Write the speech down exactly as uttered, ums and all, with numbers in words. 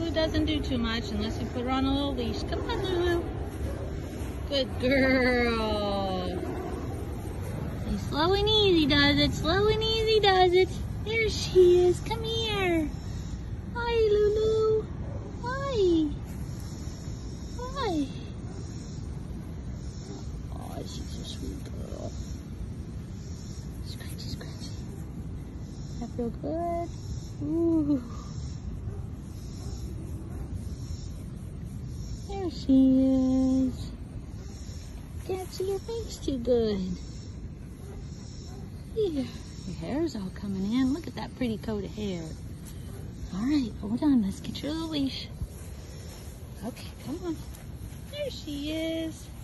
Lulu doesn't do too much unless you put her on a little leash. Come on, Lulu. Good girl. And slow and easy does it. Slow and easy does it. There she is. Come here. Hi, Lulu. Hi. Hi. Oh, she's a sweet girl. Scratchy, scratchy. That feel good? Ooh. There she is. Can't see your face too good. Here. Your hair's all coming in. Look at that pretty coat of hair. All right, hold on. Let's get you a leash. Okay, come on. There she is.